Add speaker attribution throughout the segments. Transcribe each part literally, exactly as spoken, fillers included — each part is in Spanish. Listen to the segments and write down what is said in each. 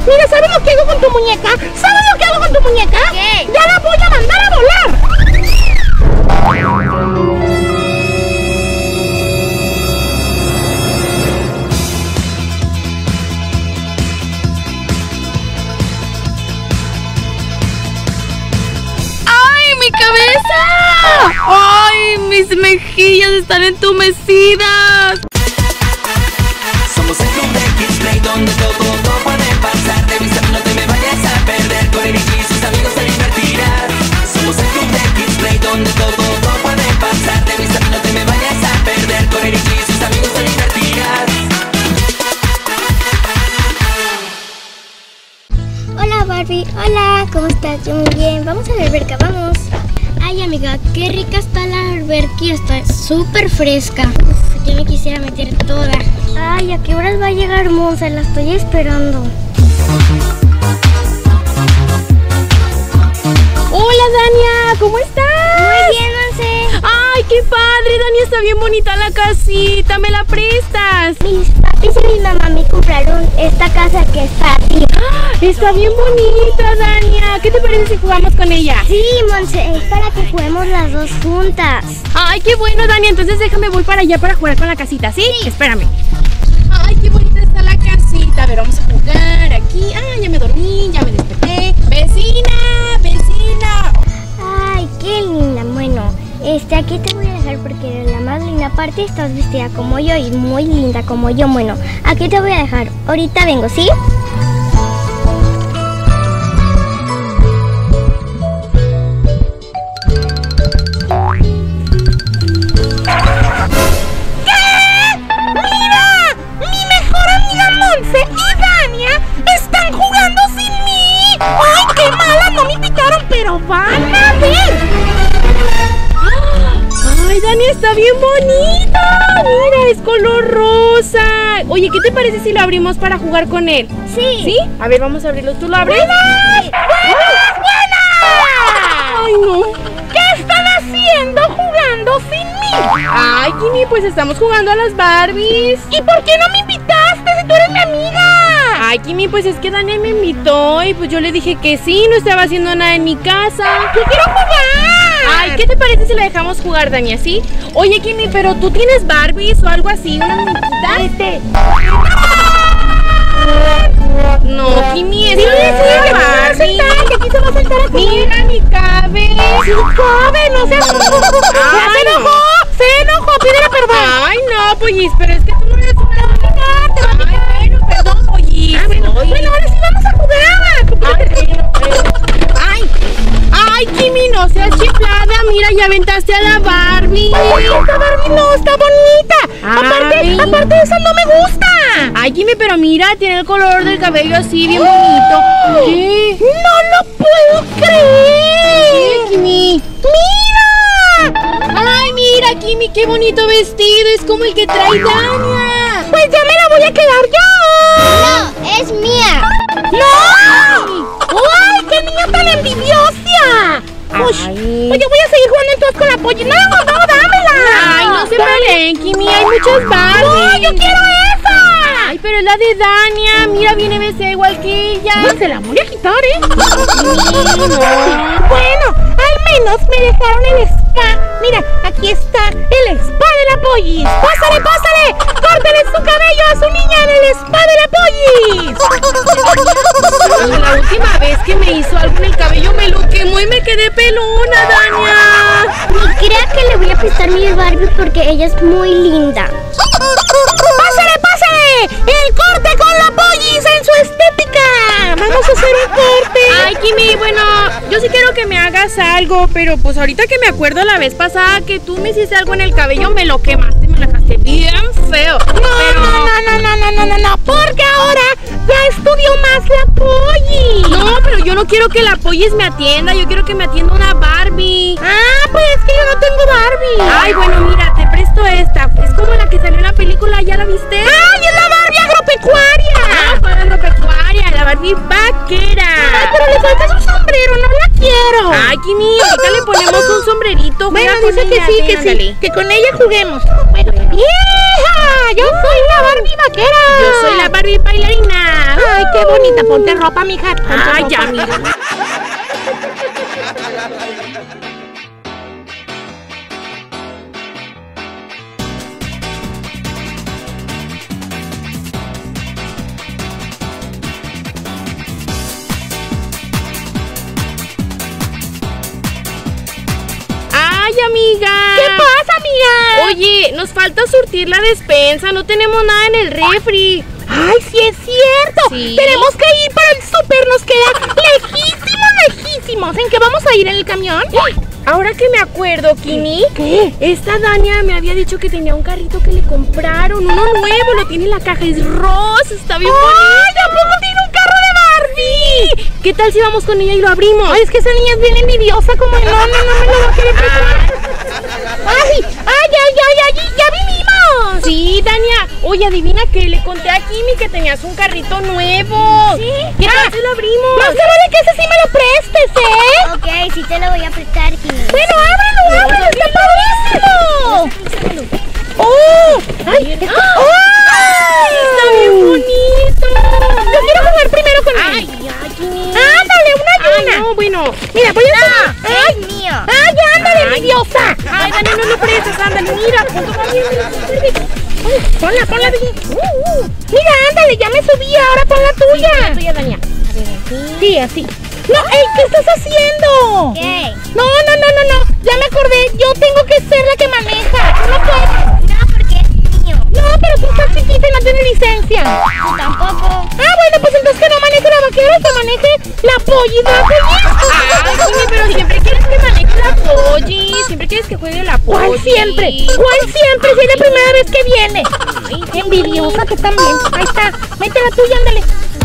Speaker 1: Mira, ¿sabes lo que hago con tu muñeca? ¿Sabes lo que hago con tu muñeca?
Speaker 2: ¿Qué?
Speaker 1: ¡Ya la voy a mandar a volar!
Speaker 2: ¡Cabeza! ¡Ay! Mis mejillas están entumecidas.
Speaker 3: Somos el club de Kids Play, donde todo, todo puede pasar. Revisa, no te me vayas a perder. Con Eric y sus amigos te divertirás. Somos el club de Kids Play, donde todo, todo puede pasar. Revisa, no te me vayas a perder. Con Eric y sus amigos te divertirás.
Speaker 4: Hola Barbie, hola, ¿cómo estás? Yo muy bien, vamos a la alberca, vamos. Ay amiga, qué rica está la alberca, está súper fresca. Uf, yo me quisiera meter toda. Ay, ¿a qué horas va a llegar Monse? La estoy esperando.
Speaker 2: Hola Dania, ¿cómo estás?
Speaker 4: Muy bien, Monse.
Speaker 2: Ay, qué padre, Dania, está bien bonita la casita, ¿me la prestas?
Speaker 4: Mis papis y mi mamá me compraron esta casa que está aquí.
Speaker 2: Está bien bonita, Dania. ¿Qué te parece si jugamos con ella?
Speaker 4: Sí, Monse, es para que juguemos las dos juntas.
Speaker 2: Ay, qué bueno, Dania. Entonces déjame, voy para allá para jugar con la casita, ¿sí? Sí. Espérame. Ay, qué bonita está la casita. A ver, vamos a jugar aquí. Ah, ya me dormí, ya me desperté. Vecina, vecina.
Speaker 4: Ay, qué linda. Bueno, este aquí te voy a dejar porque eres la más linda. Aparte estás vestida como yo y muy linda como yo. Bueno, aquí te voy a dejar. Ahorita vengo, ¿sí?
Speaker 1: Monse y Dania están jugando sin mí. ¡Ay, qué malas! No me invitaron, pero van a ver.
Speaker 2: ¡Ay, Dania está bien bonita! Mira, es color rosa. Oye, ¿qué te parece si lo abrimos para jugar con él?
Speaker 4: Sí.
Speaker 2: ¿Sí? A ver, vamos a abrirlo. ¿Tú lo abres?
Speaker 1: ¡Buenas! ¡Buenas! ¡Buenas!
Speaker 2: ¡Ay, no!
Speaker 1: ¿Qué están haciendo jugando sin mí?
Speaker 2: Ay, Kimi, pues estamos jugando a las Barbies.
Speaker 1: ¿Y por qué no me invitaste si tú eres mi amiga?
Speaker 2: Ay, Kimi, pues es que Dania me invitó y pues yo le dije que sí, no estaba haciendo nada en mi casa.
Speaker 1: ¡Yo quiero jugar!
Speaker 2: Ay, ¿qué te parece si la dejamos jugar, Dania, sí? Oye, Kimi, pero ¿tú tienes Barbies o algo así, una muñequita?
Speaker 1: Este.
Speaker 2: No, Kimi, eso
Speaker 1: Sí,
Speaker 2: no es
Speaker 1: sí,
Speaker 2: una
Speaker 1: que me va a
Speaker 2: Barbie.
Speaker 1: sentar, que aquí se va a sentar a comer.
Speaker 2: Mira, ni cabe.
Speaker 1: ¡Sí cabe! ¡No seas... ¡Ya
Speaker 2: Ay,
Speaker 1: se enojó!
Speaker 2: no.
Speaker 1: ¡Se enojó! ¡Pídele perdón!
Speaker 2: Ay, no, Pollis, pero es que tú no eres una...
Speaker 1: ¡Te va a picar! ¡Te va a picar!
Speaker 2: Ay, bueno, perdón, Pollis.
Speaker 1: Ah, bueno,
Speaker 2: Oye.
Speaker 1: bueno, ahora sí vamos a jugar.
Speaker 2: Ay, ay, ay, Kimi, no seas chiflada. Mira, ya aventaste a la Barbie.
Speaker 1: Ay, esta Barbie no está bonita. Aparte,
Speaker 2: Ay.
Speaker 1: aparte de esa no me gusta.
Speaker 2: Ay, Kimi, pero mira, tiene el color del cabello así, bien bonito. ¿Qué?
Speaker 1: No lo puedo creer.
Speaker 2: ¿Qué, Kimi?
Speaker 1: ¡Mira!
Speaker 2: Ay, mira, Kimi, qué bonito vestido. Es como el que trae Dania.
Speaker 1: Pues ya me la voy a quedar yo.
Speaker 4: No, es mía.
Speaker 1: ¡No! ¡Ay, qué niña tan envidiosa! Ush.
Speaker 2: Ay.
Speaker 1: Oye, voy a seguir jugando entonces con la polla. No, no, dámela.
Speaker 2: Ay, no se peleen, Kimi, hay muchas Barbies.
Speaker 1: No, yo quiero esa.
Speaker 2: Ay, pero es la de Dania. Mira, viene vestida igual que ella.
Speaker 1: No, se la voy a quitar, ¿eh?
Speaker 2: no.
Speaker 1: Bueno, al menos me dejaron el spa. Mira, aquí está el spa de la Pollis. ¡Pásale, pásale! ¡Córtale su cabello a su niña en el spa de la Pollis!
Speaker 2: La última vez que me hizo algo en el cabello me lo quemó y me quedé pelona, Dania.
Speaker 4: Ni crea que le voy a prestar mi Barbie porque ella es muy linda.
Speaker 1: ¡Pásale, pásale! ¡El corte con la Pollis en su estética! ¡Vamos a hacer un corte!
Speaker 2: Ay, Kimi, bueno, yo sí quiero que me hagas algo, pero pues ahorita que me acuerdo la vez pasada que tú me hiciste algo en el cabello, me lo quemaste, me lo dejaste bien feo.
Speaker 1: No,
Speaker 2: pero...
Speaker 1: no, no, no, no, no, no, no, no, porque ahora ya estudió más la Pollis.
Speaker 2: No, pero yo no quiero que la Pollis me atienda, yo quiero que me atienda una Barbie.
Speaker 1: Ah, pues es que yo no tengo Barbie.
Speaker 2: Ay, bueno, mira, te presto esta. Es como la que salió en la película, ¿ya la viste?
Speaker 1: ¡Ay, es la Barbie agropecuaria!
Speaker 2: No, para la agropecuaria, la Barbie vaquera.
Speaker 1: Ay, pero le falta su sombrero, no la quiero.
Speaker 2: Ay, Kimi, ahorita le ponemos un sombrerito.
Speaker 1: Bueno,
Speaker 2: juega con
Speaker 1: dice que
Speaker 2: ella,
Speaker 1: sí,
Speaker 2: ten,
Speaker 1: que sí,
Speaker 2: ándale.
Speaker 1: que con ella juguemos. Bueno, ¡vieja! ¡Yo soy la Barbie vaquera!
Speaker 2: Yo soy la Barbie bailarina.
Speaker 1: Ay, qué bonita. Ponte ropa, mija. Ponte
Speaker 2: Ay,
Speaker 1: ropa.
Speaker 2: ya, mira. Ay, amiga.
Speaker 1: ¿Qué pasa, amiga?
Speaker 2: Oye, nos falta surtir la despensa. No tenemos nada en el refri.
Speaker 1: Ay, sí es cierto.
Speaker 2: Sí.
Speaker 1: Tenemos que ir para el súper. Nos queda lejísimos, lejísimos. ¿En qué vamos a ir en el camión?
Speaker 2: Ahora que me acuerdo, Kimi,
Speaker 1: ¿Qué?
Speaker 2: esta Dania me había dicho que tenía un carrito que le compraron, uno nuevo, lo tiene en la caja, es rosa, está bien bonito.
Speaker 1: ¡Ay, tampoco tiene un carro de Barbie!
Speaker 2: ¿Qué tal si vamos con ella y lo abrimos?
Speaker 1: Ay, es que esa niña es bien envidiosa. Como no, no, no me lo va a querer prestar. ¡Ay, ay, ay, ay, ay! ¡Ya vinimos!
Speaker 2: Sí, Dania. Oye, adivina que le conté a Kimi que tenías un carrito nuevo.
Speaker 4: ¿Sí?
Speaker 2: ¿Qué tal
Speaker 1: Ah,
Speaker 2: si lo abrimos?
Speaker 1: Más te vale que ese sí me lo prestes, ¿eh?
Speaker 4: Ok, sí te lo voy a prestar, Kimi.
Speaker 1: Bueno, ábrelo, ábrelo, está padrísimo. ¡Oh! ¡Ay! Está... ¡Ay!
Speaker 2: Está bien bonito.
Speaker 1: Yo quiero jugar primero con
Speaker 2: Ay,
Speaker 1: él.
Speaker 2: ya, Kimi.
Speaker 1: ¡Ándale, una y
Speaker 2: Ay,
Speaker 1: una!
Speaker 2: no, bueno.
Speaker 1: Mira, voy a tomar.
Speaker 4: Es mío.
Speaker 1: ¡Ay, ándale,
Speaker 2: Ay.
Speaker 1: envidiosa!
Speaker 2: Ay, Dania, no lo prestes, ándale, mira, punto va bien.
Speaker 1: Ay, ponla, ponla de... Uh, uh. Mira, ándale, ya me subí, ahora pon la tuya.
Speaker 2: La tuya, Dania. A ver, aquí.
Speaker 1: Sí, así. No, ey, ¿qué estás haciendo?
Speaker 4: ¿Qué?
Speaker 1: No, no, no, no, no. Ya me acordé, yo tengo que ser la que maneja. Tú no puedes.
Speaker 4: No, porque es mío.
Speaker 1: No, pero tú estás chiquita y no tienes licencia.
Speaker 4: Tú tampoco.
Speaker 1: Ah, bueno, pues entonces que no maneje la vaquera y que maneje la polly de la
Speaker 2: Ay, Kimi, pero siempre quieres que maneje la Polly. Siempre quieres que juegue la Polly.
Speaker 1: ¿Cuál siempre? ¿Cuál siempre? Si es la primera vez que viene. Envidiosa que también. Ahí está. Mete la tuya, ándale.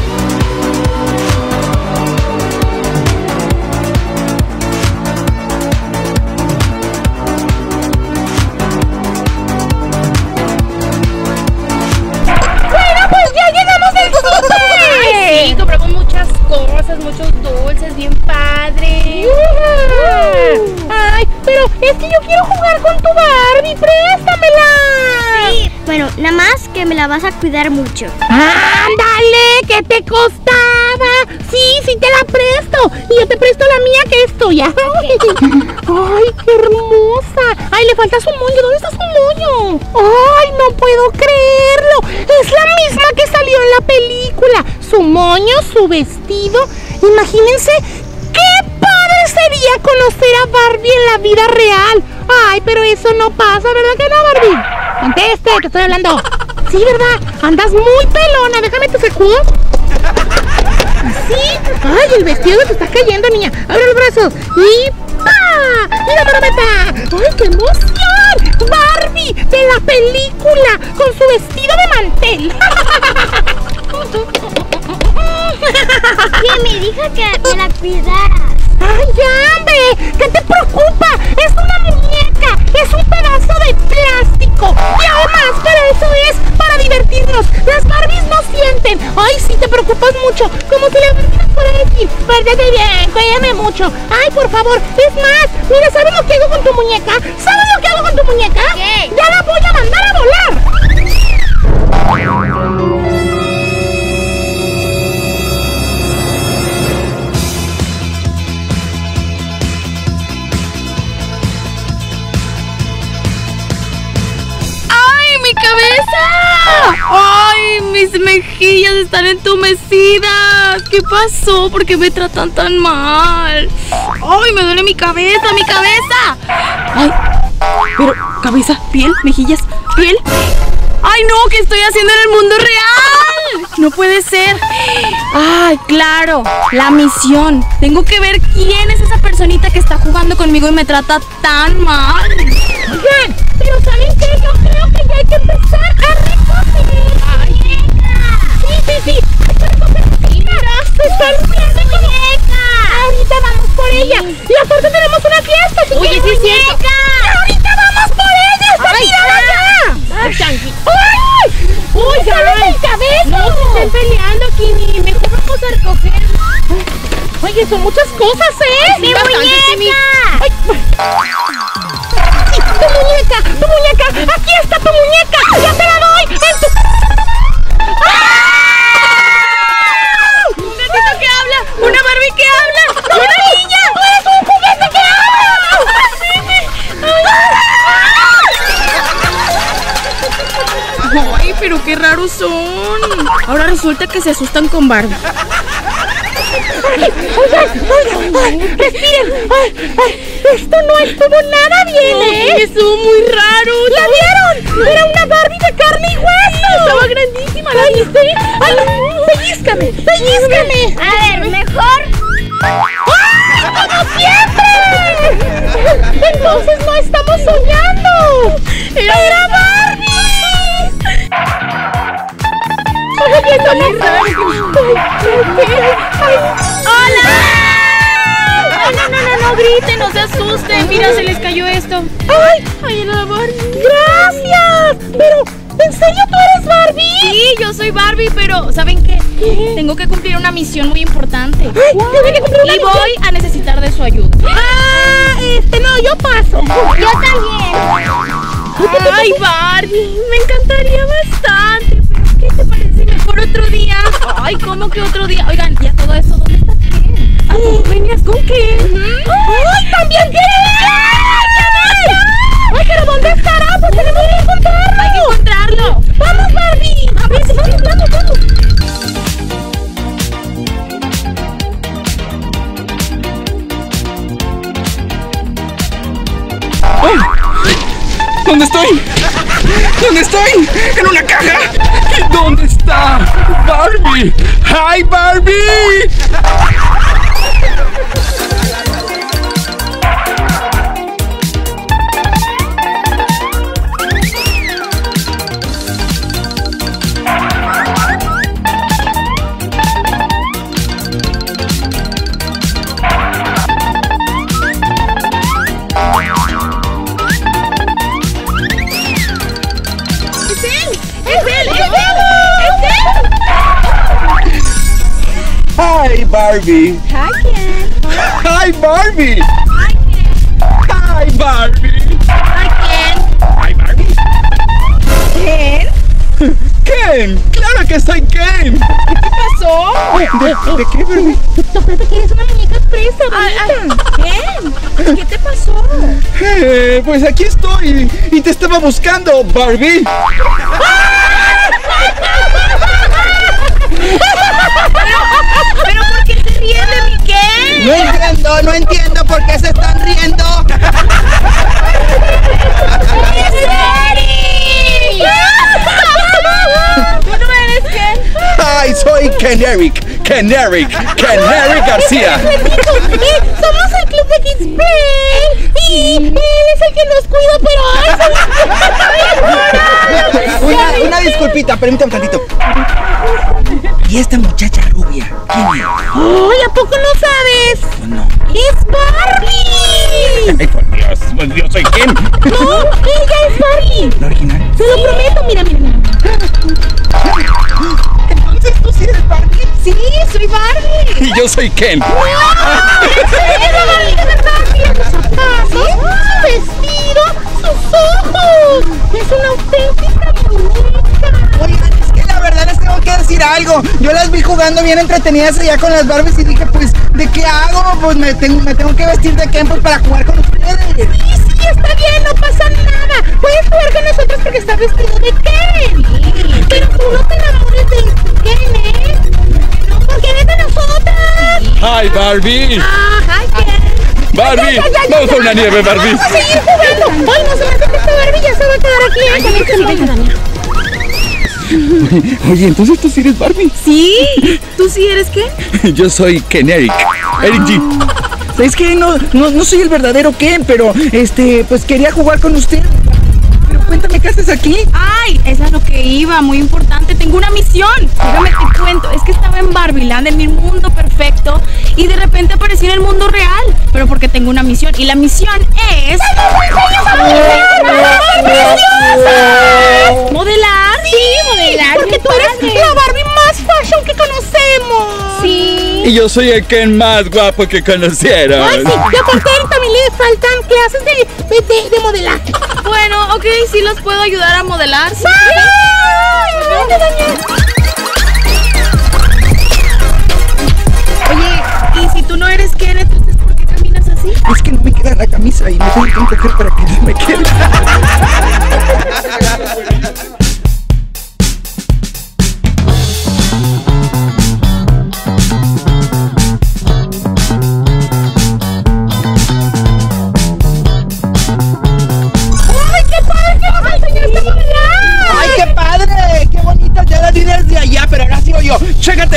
Speaker 1: Bueno, pues ya llegamos del súper.
Speaker 2: Ay, sí, compramos muchas cosas, muchos dulces, bien padre.
Speaker 1: ¡Yujú! Ay, pero es que yo quiero jugar con tu Barbie. ¡Préstamela!
Speaker 4: Sí. Bueno, nada más que me la vas a cuidar mucho.
Speaker 1: ¡Ándale! ¿Qué te costaba? Sí, sí te la presto. Y yo te presto la mía que es tuya. ¡Ay, qué hermosa! ¡Ay, le falta su moño! ¿Dónde está su moño? ¡Ay, no puedo creerlo! Es la misma que salió en la película. Su moño, su vestido. Imagínense qué padre sería conocer a Barbie en la vida real. Ay, pero eso no pasa, ¿verdad que no, Barbie? Conteste, te estoy hablando. Sí, ¿verdad? Andas muy pelona. Déjame tu sacudo. ¿Sí? Ay, el vestido te está cayendo, niña. Abre los brazos. Y ¡pa! ¡Mira, marometa! ¡Ay, qué emoción! ¡Barbie de la película! Con su vestido de mantel.
Speaker 4: Sí, me dijo que me la cuidaras.
Speaker 1: ¡Ay, ya, hombre! ¿Qué te preocupa? Es una muñeca, es un pedazo de plástico. Y además, para eso es, para divertirnos. Las Barbies no sienten. Ay, sí, te preocupas mucho. Como si la Barbie nos fuera a decir, pórtate bien, cuídame mucho. Ay, por favor, es más, mira, ¿sabes lo que hago con tu muñeca? ¿Sabes lo que hago con tu muñeca?
Speaker 4: ¿Qué?
Speaker 1: ¡Ya la voy a mandar a volar!
Speaker 2: ¡Cabeza! ¡Ay, mis mejillas están entumecidas! ¿Qué pasó? ¿Por qué me tratan tan mal? ¡Ay, me duele mi cabeza, mi cabeza! ¡Ay! Pero, cabeza, piel, mejillas, piel. ¡Ay, no! ¿Qué estoy haciendo en el mundo real? ¡No puede ser! ¡Ay, claro! La misión. Tengo que ver quién es esa personita que está jugando conmigo y me trata tan mal.
Speaker 1: Oigan, pero ¿saben qué? Yo creo que ya hay que empezar a recoger.
Speaker 2: ¡Ay!
Speaker 1: Sí, sí, sí. Hay que recoger. Mira, se está limpiando con muñeca. Ahorita vamos por ella. Y aparte tenemos una fiesta. Si
Speaker 2: Oye,
Speaker 1: quieres
Speaker 2: sí es
Speaker 1: muñeca.
Speaker 2: cierto.
Speaker 1: Ahorita vamos por ella. Está
Speaker 2: Ay,
Speaker 1: tirada ya.
Speaker 2: Ay, tranqui.
Speaker 1: ¡Ay! ¡Uy, sale el cabeza!
Speaker 2: No se estén peleando, Kimi. Mejor vamos a recoger.
Speaker 1: Oye, son muchas cosas, ¿eh?
Speaker 2: Sí, bastante, Kimi.
Speaker 1: ¡Ay! Sí, tu muñeca, tu muñeca. Aquí está tu muñeca. Ya te la doy. En tu... ¡Ah!
Speaker 2: resulta que se asustan con Barbie.
Speaker 1: Oigan, oigan, ay, respiren. Ay, ay, esto no estuvo nada bien, ¿eh?
Speaker 2: Sí, estuvo muy raro.
Speaker 1: ¿La vieron? Era una Barbie de carne y hueso.
Speaker 2: Estaba grandísima, ¿la viste?
Speaker 1: Ay, pellízcame, pellízcame.
Speaker 4: A ver, mejor.
Speaker 1: ¡Ay, como siempre! Entonces no estamos soñando. ¡Era Barbie! ¡Ay, está muy raro!
Speaker 2: ¡Hola! ¡Oh, no, no, no, no griten, no se asusten! Mira, se les cayó esto.
Speaker 1: ¡Ay!
Speaker 2: ¡Ay, era la Barbie!
Speaker 1: ¡Gracias! Pero, ¿en serio tú eres Barbie?
Speaker 2: Sí, yo soy Barbie, pero ¿saben qué?
Speaker 1: ¿Qué?
Speaker 2: Tengo que cumplir una misión muy importante.
Speaker 1: ¡Ay! ¡Tiene que cumplir una
Speaker 2: Y
Speaker 1: misión!
Speaker 2: voy a necesitar de su ayuda.
Speaker 1: ¡Ah! Este, no, yo paso.
Speaker 4: Yo también.
Speaker 2: ¡Ay, Barbie! Me encantaría bastante. Pero ¿qué te parece mejor otro día? Ay, ¿cómo que otro día? Oigan, ya todo eso, ¿dónde está Ken? Ah, ¿tú venías con Ken?
Speaker 1: ¡Ay, también quiere ver! ¡Ay, pero ¿dónde estará? Pues tenemos que encontrarlo.
Speaker 2: Hay que encontrarlo.
Speaker 1: ¡Vamos, Barbie! A ver, sí, vamos, vamos, vamos.
Speaker 5: ¿Dónde estoy? ¿Dónde estoy? ¿En una caja? ¿Y dónde está Barbie? ¡Hi, Barbie! Hi, Barbie.
Speaker 2: Hi, Ken.
Speaker 5: Hi, Barbie.
Speaker 2: Hi, Ken.
Speaker 5: Hi, Barbie.
Speaker 2: Hi, Ken.
Speaker 5: Hi, Barbie.
Speaker 2: ¿Ken?
Speaker 5: Ken. Claro que soy Ken.
Speaker 2: ¿Qué pasó?
Speaker 5: ¿De, de qué, Barbie?
Speaker 1: Acuérdate que eres una muñeca presa,
Speaker 2: Ay, ay,
Speaker 1: bonita.
Speaker 2: Ken, ¿qué te pasó?
Speaker 5: Eh, pues aquí estoy y te estaba buscando, Barbie.
Speaker 2: ¿Pero por qué se ríen de mi Ken?
Speaker 6: No entiendo, no entiendo por qué se están riendo.
Speaker 2: ¿Tú no eres Ken?
Speaker 5: Ay, soy Ken Eric. Ken Eric. Ken Eric García.
Speaker 1: Eh, somos el Club de Kids Play y él es el que nos cuida, pero ay, son-
Speaker 6: Una, una disculpita, permítame un tantito. ¿Y esta muchacha rubia? ¿Quién es?
Speaker 1: ¡Ay, ¿a poco no sabes?
Speaker 6: Oh, no.
Speaker 1: ¡Es Barbie!
Speaker 5: Ay, por Dios, pues yo soy Ken.
Speaker 1: ¡No! ¡Ella es Barbie!
Speaker 6: ¿La original?
Speaker 1: ¡Se lo prometo! Mira, mira, mira.
Speaker 6: Entonces tú sí eres Barbie.
Speaker 2: Sí, soy Barbie.
Speaker 5: Y yo soy Ken.
Speaker 1: ¡Es la Barbie de verdad! ¡Mira sus zapatos! ¡Su vestido! ¡Sus ojos! ¡Es una auténtica muñeca!
Speaker 6: Oigan, es que la verdad les tengo que decir algo. Yo las vi jugando bien entretenidas allá con las Barbies y dije, pues, ¿de qué hago? Pues me tengo, me tengo que vestir de Ken pues, para jugar con ustedes.
Speaker 1: Sí, sí, está bien, no pasa nada. Puedes jugar con nosotros porque está vestido de Ken. Pero tú no te enamores de Ken, ¿eh? No, porque eres de nosotras.
Speaker 5: Hi, Barbie.
Speaker 1: Ah, ay, Ken.
Speaker 5: Barbie, vamos a una nieve, Barbie.
Speaker 1: Vamos a seguir jugando. Ay, no se me hace que esta Barbie ya se va a quedar aquí. Ay, ay, que sí, venga, Daniel.
Speaker 5: Oye, entonces tú sí eres Barbie.
Speaker 2: Sí, ¿tú sí eres Ken?
Speaker 5: Yo soy Ken Eric. Eric G.
Speaker 6: Es que no, no, no soy el verdadero Ken, pero este, pues quería jugar con usted. Pero cuéntame, ¿qué haces aquí?
Speaker 2: Ay, esa es lo que iba, muy importante. Tengo una misión. Déjame te cuento. Es que estaba en Barbieland, en mi mundo perfecto, y de repente aparecí en el mundo real. Pero porque tengo una misión. Y la misión es. ¿Modelar? Sí, modelar.
Speaker 1: Porque tú eres la Barbie más fashion que conocemos.
Speaker 2: Sí.
Speaker 5: Y yo soy el Ken más guapo que conocieron.
Speaker 1: Ay, sí. Y aparte a él también le faltan clases de, de, de, de modelaje.
Speaker 2: Bueno, ok, sí los puedo ayudar a modelar. ¿Sí?
Speaker 1: ¡Ay! ¡Vente, Daniel!
Speaker 2: Oye, ¿y si tú no eres Ken, entonces por qué caminas así?
Speaker 6: Es que no me queda la camisa y me tengo que encoger para que no me quede.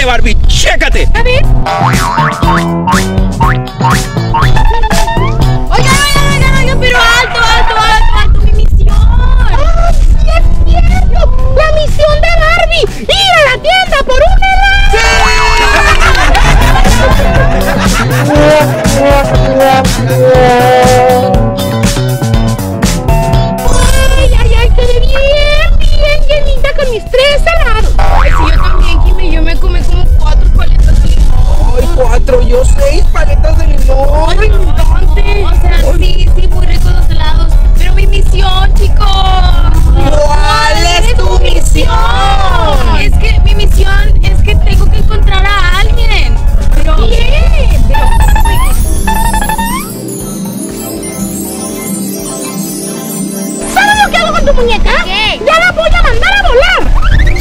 Speaker 5: Barbie, chécate.
Speaker 1: A ver.
Speaker 2: Oigan, oigan, oigan, oigan, pero alto, alto, alto, alto, mi misión.
Speaker 1: ¡Ay, sí es cierto! ¡La misión de Barbie! ¡Ir a la tienda por un ¡Ay, ay, ay! ¡Quedé bien, bien llenita con mis tres helados!
Speaker 2: Ay, sí, yo también, Kimi, yo me comí como cuatro paletas de limón.
Speaker 6: Ay, cuatro, yo seis paletas de limón.
Speaker 2: Ay, bastante. O sea, sí, sí, muy ricos los helados. Pero mi misión, chicos.
Speaker 6: ¿Cuál es tu misión?
Speaker 2: Es que mi misión es que tengo que encontrar a alguien. Pero
Speaker 1: ¡Bien!
Speaker 2: Pero
Speaker 1: ¿Sabes lo que hago con tu muñeca?
Speaker 4: ¿Qué?
Speaker 1: ¡Ya la voy a mandar a volar!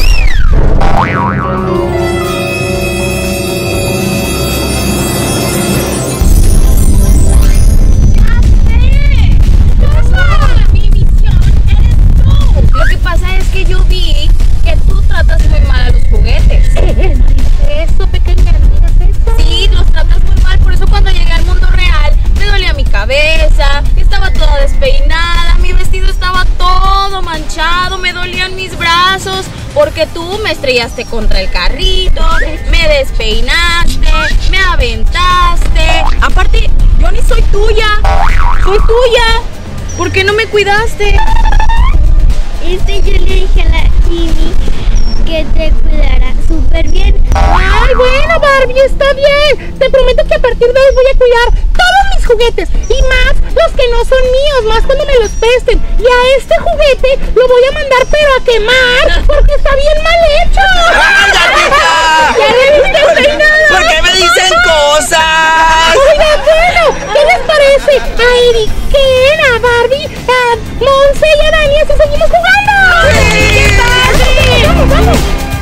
Speaker 2: mi misión eres tú. Lo que pasa es que yo vi que tú tratas muy mal a los juguetes.
Speaker 1: ¿Qué dice eso, pequeña? ¿Dices eso?
Speaker 2: Sí, los tratas muy mal. Por eso cuando llegué al mundo real me dolía mi cabeza, estaba toda despeinada, mi vestido estaba todo manchado, me dolían mis brazos porque tú me estrellaste contra el carrito, me despeinaste, me aventaste. Aparte, yo ni soy tuya, soy tuya. ¿Por qué no me cuidaste?
Speaker 4: Este yo le dije a la Kimi que te cuidara súper bien.
Speaker 1: ¡Ay, bueno, Barbie, está bien! Te prometo que a partir de hoy voy a cuidar todos mis juguetes y más los que no son míos, más cuando me los presten. Y a este juguete lo voy a mandar pero a quemar porque está bien mal hecho.
Speaker 6: ¡Ay, gatita!
Speaker 1: ¡Ya le viste peinado!
Speaker 6: ¿Por qué me dicen cosas?
Speaker 1: Oigan, bueno, ¿qué les parece? A Eriken, a Barbie, a Monse y a Dani, así seguimos jugando.
Speaker 6: ¡Sí!
Speaker 1: ¡Vamos, vamos!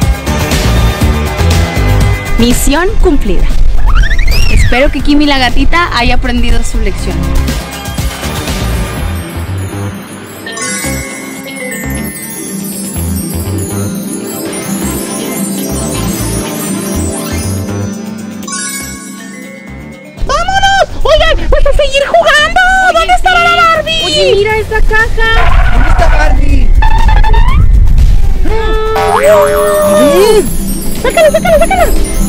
Speaker 2: Misión cumplida. Espero que Kimi la gatita haya aprendido su lección.
Speaker 1: ¡Vámonos! Oigan, pues a seguir jugando. ¿Dónde estará la Barbie?
Speaker 2: Oye, mira esa caja.
Speaker 6: ¿Dónde está Barbie? A ver.
Speaker 1: ¡Sácala, sácala, sácala!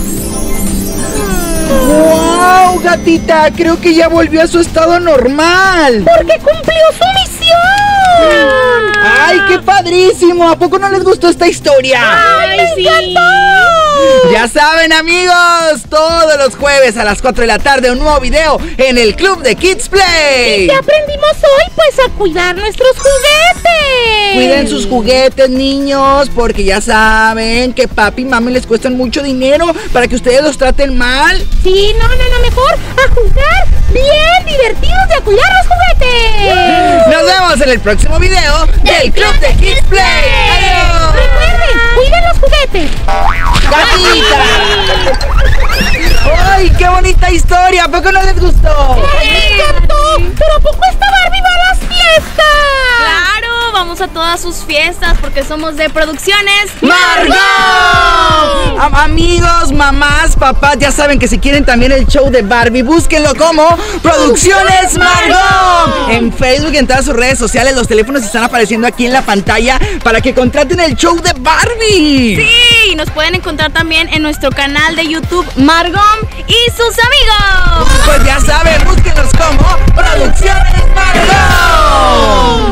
Speaker 6: ¡Wow, gatita! Creo que ya volvió a su estado normal.
Speaker 1: ¡Porque cumplió su misión!
Speaker 6: ¡Ay, qué padrísimo! ¿A poco no les gustó esta historia?
Speaker 1: ¡Ay, me encantó!
Speaker 6: Ya saben, amigos, todos los jueves a las cuatro de la tarde un nuevo video en el Club de Kids Play.
Speaker 1: ¿Qué aprendimos hoy? Pues a cuidar nuestros juguetes.
Speaker 6: Cuiden sus juguetes, niños, porque ya saben que papi y mami les cuestan mucho dinero para que ustedes los traten mal.
Speaker 1: Sí, no, no, no, mejor a jugar bien divertidos y a cuidar los juguetes.
Speaker 6: Nos vemos en el próximo video del Club de Kids Play. ¡Adiós!
Speaker 1: Recuerden, cuiden los juguetes.
Speaker 6: ¡Gatita! ¡Ay, qué bonita historia! ¿A poco no les gustó?
Speaker 1: ¡Me encantó! ¿Pero a poco esta Barbie va a las fiestas?
Speaker 2: Claro, vamos a todas sus fiestas porque somos de Producciones
Speaker 6: ¡Margot! Am- amigos, mamás, papás, ya saben que si quieren también el show de Barbie, búsquenlo como Producciones Margot. En Facebook y en todas sus redes sociales, los teléfonos están apareciendo aquí en la pantalla para que contraten el show de Barbie.
Speaker 2: Sí, y nos pueden encontrar también en nuestro canal de YouTube Margot y sus amigos.
Speaker 6: Pues ya saben, búsquenlos como Producciones Margot.